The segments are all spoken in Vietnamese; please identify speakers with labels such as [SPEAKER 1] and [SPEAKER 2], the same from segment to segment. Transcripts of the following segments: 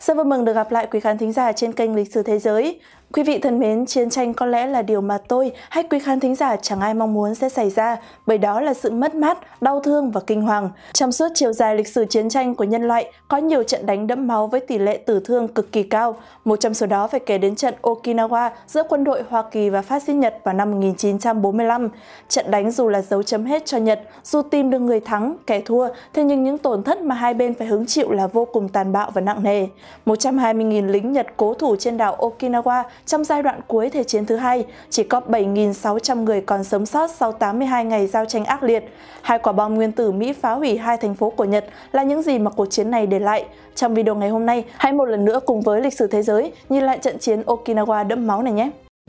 [SPEAKER 1] Rất vui mừng được gặp lại quý khán thính giả trên kênh Lịch sử Thế giới. Quý vị thân mến, chiến tranh có lẽ là điều mà tôi hay quý khán thính giả chẳng ai mong muốn sẽ xảy ra, bởi đó là sự mất mát, đau thương và kinh hoàng. Trong suốt chiều dài lịch sử chiến tranh của nhân loại, có nhiều trận đánh đẫm máu với tỷ lệ tử thương cực kỳ cao. Một trong số đó phải kể đến trận Okinawa giữa quân đội Hoa Kỳ và phát xít Nhật vào năm 1945. Trận đánh dù là dấu chấm hết cho Nhật, dù tìm được người thắng, kẻ thua, thế nhưng những tổn thất mà hai bên phải hứng chịu là vô cùng tàn bạo và nặng nề. 120.000 lính Nhật cố thủ trên đảo Okinawa trong giai đoạn cuối Thế chiến thứ hai, chỉ có 7.600 người còn sống sót sau 82 ngày giao tranh ác liệt. Hai quả bom nguyên tử Mỹ phá hủy hai thành phố của Nhật là những gì mà cuộc chiến này để lại. Trong video ngày hôm nay, hãy một lần nữa cùng với Lịch sử Thế giới nhìn lại trận chiến Okinawa đẫm máu này nhé!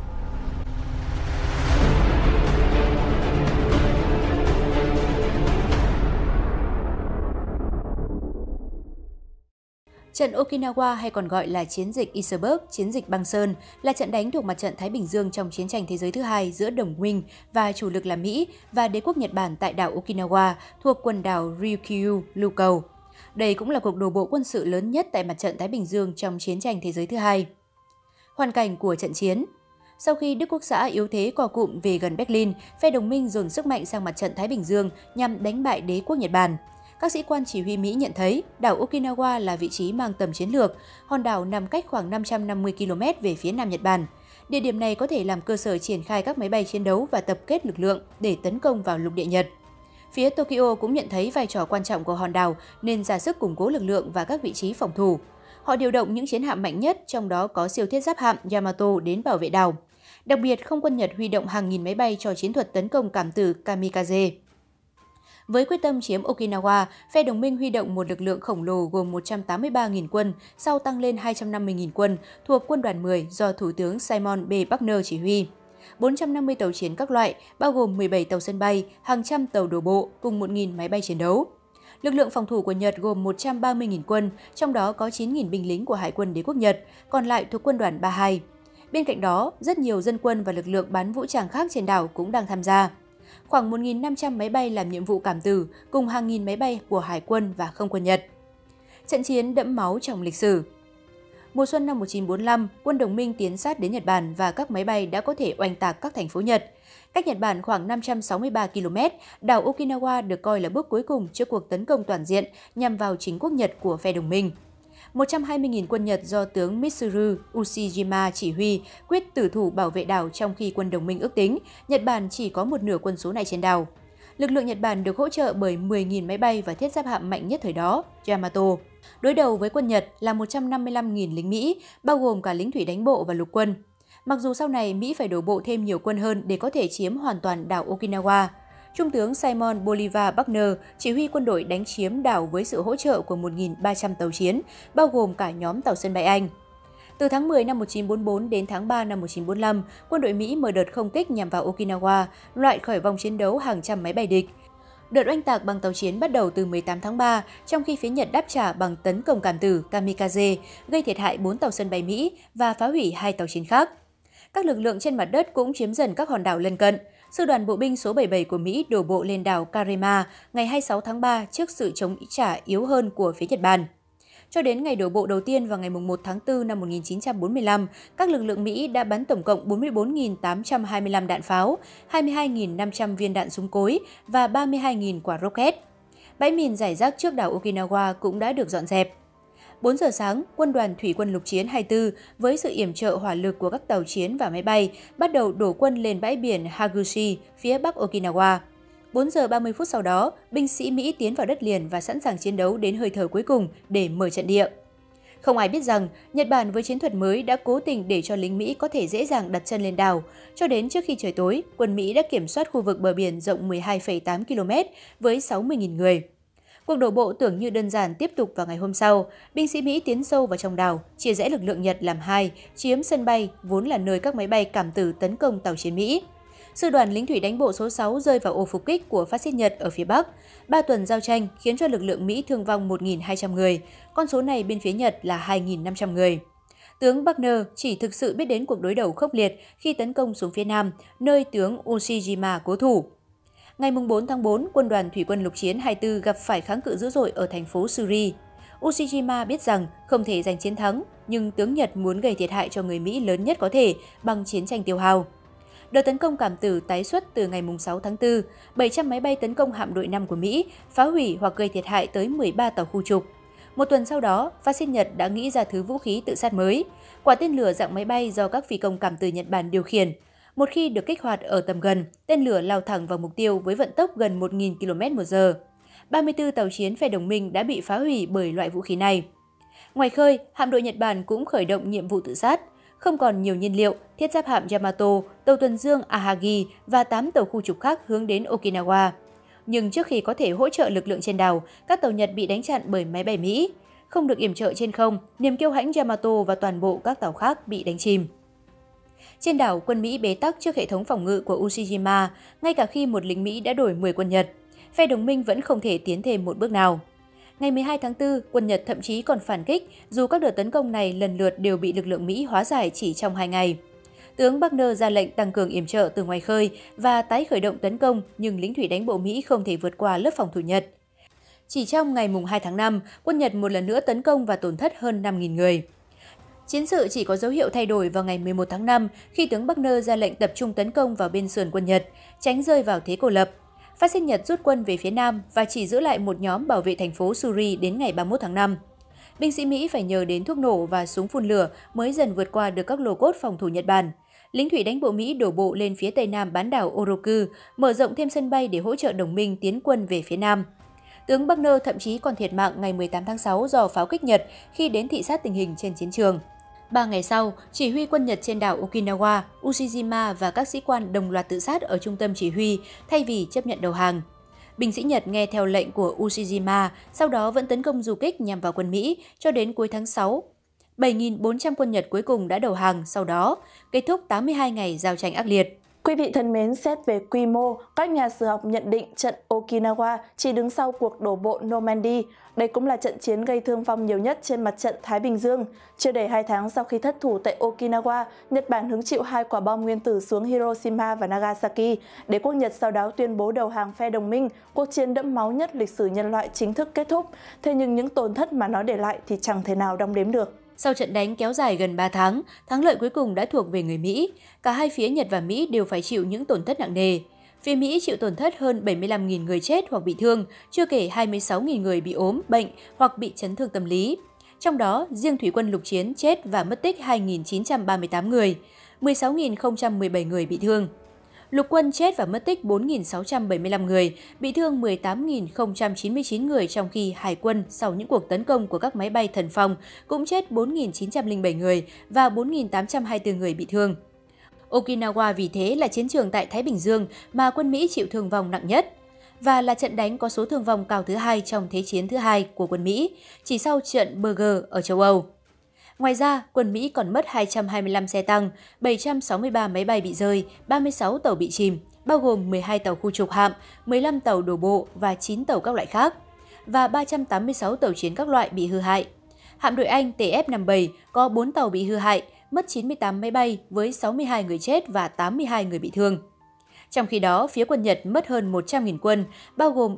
[SPEAKER 2] Trận Okinawa hay còn gọi là chiến dịch Iceberg, chiến dịch băng sơn, là trận đánh thuộc mặt trận Thái Bình Dương trong chiến tranh thế giới thứ hai giữa đồng minh và chủ lực là Mỹ và đế quốc Nhật Bản tại đảo Okinawa thuộc quần đảo Ryukyu, Lưu Cầu. Đây cũng là cuộc đổ bộ quân sự lớn nhất tại mặt trận Thái Bình Dương trong chiến tranh thế giới thứ hai. Hoàn cảnh của trận chiến. Sau khi Đức Quốc xã yếu thế co cụm về gần Berlin, phe đồng minh dồn sức mạnh sang mặt trận Thái Bình Dương nhằm đánh bại đế quốc Nhật Bản. Các sĩ quan chỉ huy Mỹ nhận thấy đảo Okinawa là vị trí mang tầm chiến lược, hòn đảo nằm cách khoảng 550 km về phía nam Nhật Bản. Địa điểm này có thể làm cơ sở triển khai các máy bay chiến đấu và tập kết lực lượng để tấn công vào lục địa Nhật. Phía Tokyo cũng nhận thấy vai trò quan trọng của hòn đảo nên ra sức củng cố lực lượng và các vị trí phòng thủ. Họ điều động những chiến hạm mạnh nhất, trong đó có siêu thiết giáp hạm Yamato đến bảo vệ đảo. Đặc biệt, không quân Nhật huy động hàng nghìn máy bay cho chiến thuật tấn công cảm tử kamikaze. Với quyết tâm chiếm Okinawa, phe đồng minh huy động một lực lượng khổng lồ gồm 183.000 quân, sau tăng lên 250.000 quân thuộc Quân đoàn 10 do Thủ tướng Simon B. Wagner chỉ huy. 450 tàu chiến các loại, bao gồm 17 tàu sân bay, hàng trăm tàu đổ bộ cùng 1.000 máy bay chiến đấu. Lực lượng phòng thủ của Nhật gồm 130.000 quân, trong đó có 9.000 binh lính của Hải quân Đế quốc Nhật, còn lại thuộc Quân đoàn 32. Bên cạnh đó, rất nhiều dân quân và lực lượng bán vũ trang khác trên đảo cũng đang tham gia. Khoảng 1.500 máy bay làm nhiệm vụ cảm tử cùng hàng nghìn máy bay của Hải quân và Không quân Nhật. Trận chiến đẫm máu trong lịch sử. Mùa xuân năm 1945, quân đồng minh tiến sát đến Nhật Bản và các máy bay đã có thể oanh tạc các thành phố Nhật. Cách Nhật Bản khoảng 563 km, đảo Okinawa được coi là bước cuối cùng trước cuộc tấn công toàn diện nhằm vào chính quốc Nhật của phe đồng minh. 120.000 quân Nhật do tướng Mitsuru Ushijima chỉ huy quyết tử thủ bảo vệ đảo, trong khi quân đồng minh ước tính Nhật Bản chỉ có một nửa quân số này trên đảo. Lực lượng Nhật Bản được hỗ trợ bởi 10.000 máy bay và thiết giáp hạm mạnh nhất thời đó, Yamato. Đối đầu với quân Nhật là 155.000 lính Mỹ, bao gồm cả lính thủy đánh bộ và lục quân. Mặc dù sau này Mỹ phải đổ bộ thêm nhiều quân hơn để có thể chiếm hoàn toàn đảo Okinawa. Trung tướng Simon Bolivar Wagner chỉ huy quân đội đánh chiếm đảo với sự hỗ trợ của 1.300 tàu chiến, bao gồm cả nhóm tàu sân bay Anh. Từ tháng 10 năm 1944 đến tháng 3 năm 1945, quân đội Mỹ mở đợt không kích nhằm vào Okinawa, loại khỏi vòng chiến đấu hàng trăm máy bay địch. Đợt oanh tạc bằng tàu chiến bắt đầu từ 18 tháng 3, trong khi phía Nhật đáp trả bằng tấn công cảm tử kamikaze, gây thiệt hại 4 tàu sân bay Mỹ và phá hủy 2 tàu chiến khác. Các lực lượng trên mặt đất cũng chiếm dần các hòn đảo lân cận. Sư đoàn bộ binh số 77 của Mỹ đổ bộ lên đảo Karema ngày 26 tháng 3 trước sự chống trả yếu hơn của phía Nhật Bản. Cho đến ngày đổ bộ đầu tiên vào ngày 1 tháng 4 năm 1945, các lực lượng Mỹ đã bắn tổng cộng 44.825 đạn pháo, 22.500 viên đạn súng cối và 32.000 quả rocket. Bãi mìn rải rác trước đảo Okinawa cũng đã được dọn dẹp. 4 giờ sáng, quân đoàn thủy quân lục chiến 24 với sự yểm trợ hỏa lực của các tàu chiến và máy bay bắt đầu đổ quân lên bãi biển Hagushi, phía bắc Okinawa. 4 giờ 30 phút sau đó, binh sĩ Mỹ tiến vào đất liền và sẵn sàng chiến đấu đến hơi thở cuối cùng để mở trận địa. Không ai biết rằng, Nhật Bản với chiến thuật mới đã cố tình để cho lính Mỹ có thể dễ dàng đặt chân lên đảo. Cho đến trước khi trời tối, quân Mỹ đã kiểm soát khu vực bờ biển rộng 12,8 km với 60.000 người. Cuộc đổ bộ tưởng như đơn giản tiếp tục vào ngày hôm sau. Binh sĩ Mỹ tiến sâu vào trong đảo, chia rẽ lực lượng Nhật làm hai, chiếm sân bay vốn là nơi các máy bay cảm tử tấn công tàu chiến Mỹ. Sư đoàn lính thủy đánh bộ số 6 rơi vào ổ phục kích của phát xít Nhật ở phía Bắc. 3 tuần giao tranh khiến cho lực lượng Mỹ thương vong 1.200 người, con số này bên phía Nhật là 2.500 người. Tướng Wagner chỉ thực sự biết đến cuộc đối đầu khốc liệt khi tấn công xuống phía Nam, nơi tướng Ushijima cố thủ. Ngày 4 tháng 4, quân đoàn thủy quân lục chiến 24 gặp phải kháng cự dữ dội ở thành phố Suri. Ushijima biết rằng không thể giành chiến thắng, nhưng tướng Nhật muốn gây thiệt hại cho người Mỹ lớn nhất có thể bằng chiến tranh tiêu hao. Đợt tấn công cảm tử tái xuất từ ngày 6 tháng 4, 700 máy bay tấn công hạm đội 5 của Mỹ, phá hủy hoặc gây thiệt hại tới 13 tàu khu trục. Một tuần sau đó, phát xít Nhật đã nghĩ ra thứ vũ khí tự sát mới, quả tên lửa dạng máy bay do các phi công cảm tử Nhật Bản điều khiển. Một khi được kích hoạt ở tầm gần, tên lửa lao thẳng vào mục tiêu với vận tốc gần 1.000 km/h. 34 tàu chiến phe đồng minh đã bị phá hủy bởi loại vũ khí này. Ngoài khơi, hạm đội Nhật Bản cũng khởi động nhiệm vụ tự sát. Không còn nhiều nhiên liệu, thiết giáp hạm Yamato, tàu tuần dương Ahagi và 8 tàu khu trục khác hướng đến Okinawa. Nhưng trước khi có thể hỗ trợ lực lượng trên đảo, các tàu Nhật bị đánh chặn bởi máy bay Mỹ. Không được yểm trợ trên không, niềm kiêu hãnh Yamato và toàn bộ các tàu khác bị đánh chìm. Trên đảo, quân Mỹ bế tắc trước hệ thống phòng ngự của Ushijima, ngay cả khi một lính Mỹ đã đổi 10 quân Nhật. Phe đồng minh vẫn không thể tiến thêm một bước nào. Ngày 12 tháng 4, quân Nhật thậm chí còn phản kích dù các đợt tấn công này lần lượt đều bị lực lượng Mỹ hóa giải chỉ trong 2 ngày. Tướng Buckner ra lệnh tăng cường yểm trợ từ ngoài khơi và tái khởi động tấn công, nhưng lính thủy đánh bộ Mỹ không thể vượt qua lớp phòng thủ Nhật. Chỉ trong ngày 2 tháng 5, quân Nhật một lần nữa tấn công và tổn thất hơn 5.000 người. Chiến sự chỉ có dấu hiệu thay đổi vào ngày 11 tháng 5 khi tướng Buckner ra lệnh tập trung tấn công vào bên sườn quân Nhật, tránh rơi vào thế cô lập. Phát xít Nhật rút quân về phía Nam và chỉ giữ lại một nhóm bảo vệ thành phố Suri đến ngày 31 tháng 5. Binh sĩ Mỹ phải nhờ đến thuốc nổ và súng phun lửa mới dần vượt qua được các lô cốt phòng thủ Nhật Bản. Lính thủy đánh bộ Mỹ đổ bộ lên phía tây nam bán đảo Oroku, mở rộng thêm sân bay để hỗ trợ đồng minh tiến quân về phía Nam. Tướng Buckner thậm chí còn thiệt mạng ngày 18 tháng 6 do pháo kích Nhật khi đến thị sát tình hình trên chiến trường. 3 ngày sau, chỉ huy quân Nhật trên đảo Okinawa, Ushijima và các sĩ quan đồng loạt tự sát ở trung tâm chỉ huy thay vì chấp nhận đầu hàng. Binh sĩ Nhật nghe theo lệnh của Ushijima, sau đó vẫn tấn công du kích nhằm vào quân Mỹ cho đến cuối tháng 6. 7.400 quân Nhật cuối cùng đã đầu hàng sau đó, kết thúc 82 ngày giao tranh ác liệt.
[SPEAKER 1] Quý vị thân mến, xét về quy mô, các nhà sử học nhận định trận Okinawa chỉ đứng sau cuộc đổ bộ Normandy. Đây cũng là trận chiến gây thương vong nhiều nhất trên mặt trận Thái Bình Dương. Chưa đầy 2 tháng sau khi thất thủ tại Okinawa, Nhật Bản hứng chịu 2 quả bom nguyên tử xuống Hiroshima và Nagasaki. Đế quốc Nhật sau đó tuyên bố đầu hàng phe đồng minh, cuộc chiến đẫm máu nhất lịch sử nhân loại chính thức kết thúc. Thế nhưng những tổn thất mà nó để lại thì chẳng thể nào đong đếm được.
[SPEAKER 2] Sau trận đánh kéo dài gần 3 tháng, thắng lợi cuối cùng đã thuộc về người Mỹ. Cả hai phía Nhật và Mỹ đều phải chịu những tổn thất nặng nề. Phía Mỹ chịu tổn thất hơn 75.000 người chết hoặc bị thương, chưa kể 26.000 người bị ốm, bệnh hoặc bị chấn thương tâm lý. Trong đó, riêng thủy quân lục chiến chết và mất tích 2.938 người, 16.017 người bị thương. Lục quân chết và mất tích 4.675 người, bị thương 18.099 người, trong khi Hải quân sau những cuộc tấn công của các máy bay thần phong cũng chết 4.907 người và 4.824 người bị thương. Okinawa vì thế là chiến trường tại Thái Bình Dương mà quân Mỹ chịu thương vong nặng nhất và là trận đánh có số thương vong cao thứ hai trong Thế chiến thứ hai của quân Mỹ, chỉ sau trận Berger ở châu Âu. Ngoài ra, quân Mỹ còn mất 225 xe tăng, 763 máy bay bị rơi, 36 tàu bị chìm, bao gồm 12 tàu khu trục hạm, 15 tàu đổ bộ và 9 tàu các loại khác, và 386 tàu chiến các loại bị hư hại. Hạm đội Anh TF-57 có 4 tàu bị hư hại, mất 98 máy bay với 62 người chết và 82 người bị thương. Trong khi đó, phía quân Nhật mất hơn 100.000 quân, bao gồm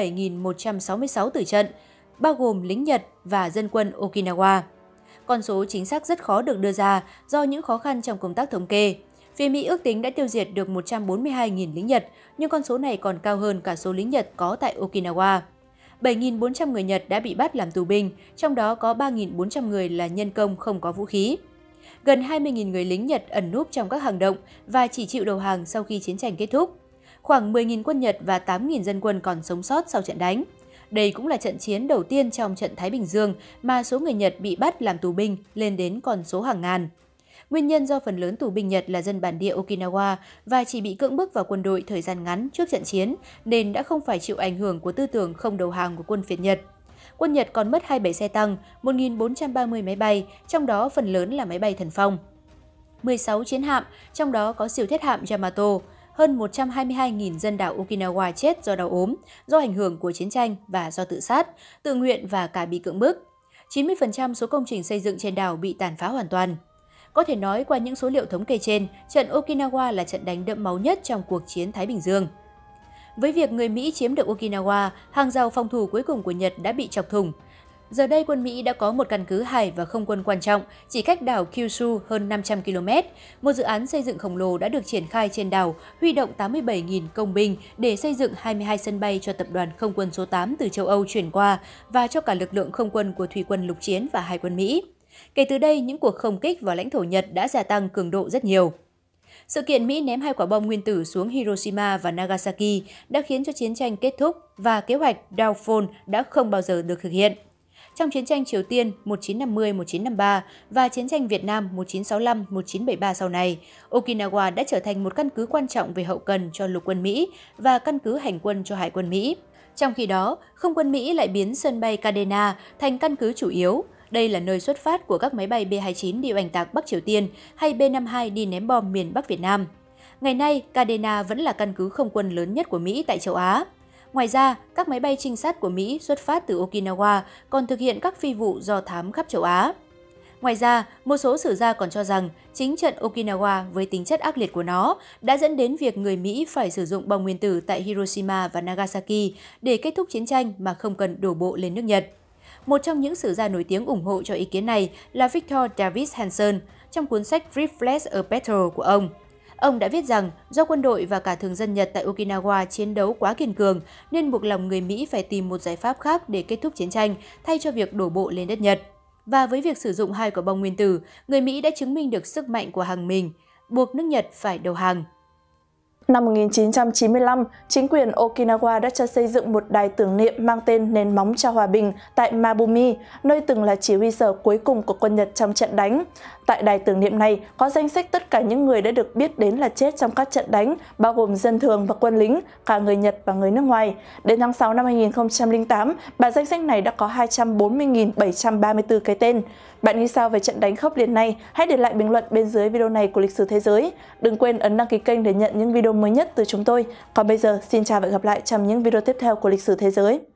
[SPEAKER 2] 77.166 tử trận, bao gồm lính Nhật và dân quân Okinawa. Con số chính xác rất khó được đưa ra do những khó khăn trong công tác thống kê. Phía Mỹ ước tính đã tiêu diệt được 142.000 lính Nhật, nhưng con số này còn cao hơn cả số lính Nhật có tại Okinawa. 7.400 người Nhật đã bị bắt làm tù binh, trong đó có 3.400 người là nhân công không có vũ khí. Gần 20.000 người lính Nhật ẩn núp trong các hang động và chỉ chịu đầu hàng sau khi chiến tranh kết thúc. Khoảng 10.000 quân Nhật và 8.000 dân quân còn sống sót sau trận đánh. Đây cũng là trận chiến đầu tiên trong trận Thái Bình Dương mà số người Nhật bị bắt làm tù binh lên đến con số hàng ngàn. Nguyên nhân do phần lớn tù binh Nhật là dân bản địa Okinawa và chỉ bị cưỡng bức vào quân đội thời gian ngắn trước trận chiến nên đã không phải chịu ảnh hưởng của tư tưởng không đầu hàng của quân Việt Nhật. Quân Nhật còn mất 27 xe tăng, 1.430 máy bay, trong đó phần lớn là máy bay thần phong. 16 chiến hạm, trong đó có siêu thiết hạm Yamato. Hơn 122.000 dân đảo Okinawa chết do đau ốm, do ảnh hưởng của chiến tranh và do tự sát, tự nguyện và cả bị cưỡng bức. 90% số công trình xây dựng trên đảo bị tàn phá hoàn toàn. Có thể nói qua những số liệu thống kê trên, trận Okinawa là trận đánh đẫm máu nhất trong cuộc chiến Thái Bình Dương. Với việc người Mỹ chiếm được Okinawa, hàng rào phòng thủ cuối cùng của Nhật đã bị chọc thủng. Giờ đây quân Mỹ đã có một căn cứ hải và không quân quan trọng chỉ cách đảo Kyushu hơn 500 km. Một dự án xây dựng khổng lồ đã được triển khai trên đảo, huy động 87.000 công binh để xây dựng 22 sân bay cho tập đoàn không quân số 8 từ châu Âu chuyển qua và cho cả lực lượng không quân của thủy quân lục chiến và hải quân Mỹ. Kể từ đây, những cuộc không kích vào lãnh thổ Nhật đã gia tăng cường độ rất nhiều. Sự kiện Mỹ ném 2 quả bom nguyên tử xuống Hiroshima và Nagasaki đã khiến cho chiến tranh kết thúc và kế hoạch Downfall đã không bao giờ được thực hiện. Trong chiến tranh Triều Tiên 1950-1953 và chiến tranh Việt Nam 1965-1973 sau này, Okinawa đã trở thành một căn cứ quan trọng về hậu cần cho lục quân Mỹ và căn cứ hành quân cho hải quân Mỹ. Trong khi đó, không quân Mỹ lại biến sân bay Kadena thành căn cứ chủ yếu. Đây là nơi xuất phát của các máy bay B-29 đi oanh tạc Bắc Triều Tiên hay B-52 đi ném bom miền Bắc Việt Nam. Ngày nay, Kadena vẫn là căn cứ không quân lớn nhất của Mỹ tại châu Á. Ngoài ra, các máy bay trinh sát của Mỹ xuất phát từ Okinawa còn thực hiện các phi vụ do thám khắp châu Á. Ngoài ra, một số sử gia còn cho rằng chính trận Okinawa với tính chất ác liệt của nó đã dẫn đến việc người Mỹ phải sử dụng bom nguyên tử tại Hiroshima và Nagasaki để kết thúc chiến tranh mà không cần đổ bộ lên nước Nhật. Một trong những sử gia nổi tiếng ủng hộ cho ý kiến này là Victor Davis Hanson trong cuốn sách Reflex a Battle của ông. Ông đã viết rằng do quân đội và cả thường dân Nhật tại Okinawa chiến đấu quá kiên cường nên buộc lòng người Mỹ phải tìm một giải pháp khác để kết thúc chiến tranh thay cho việc đổ bộ lên đất Nhật. Và với việc sử dụng 2 quả bom nguyên tử, người Mỹ đã chứng minh được sức mạnh của hàng mình, buộc nước Nhật phải đầu hàng.
[SPEAKER 1] Năm 1995, chính quyền Okinawa đã cho xây dựng một đài tưởng niệm mang tên Nền móng cho hòa bình tại Mabumi, nơi từng là chỉ huy sở cuối cùng của quân Nhật trong trận đánh. Tại đài tưởng niệm này có danh sách tất cả những người đã được biết đến là chết trong các trận đánh, bao gồm dân thường và quân lính, cả người Nhật và người nước ngoài. Đến tháng 6 năm 2008, bản danh sách này đã có 240.734 cái tên. Bạn nghĩ sao về trận đánh khốc liệt này? Hãy để lại bình luận bên dưới video này của Lịch sử Thế giới. Đừng quên ấn đăng ký kênh để nhận những video mới nhất từ chúng tôi. Còn bây giờ, xin chào và hẹn gặp lại trong những video tiếp theo của Lịch sử Thế giới.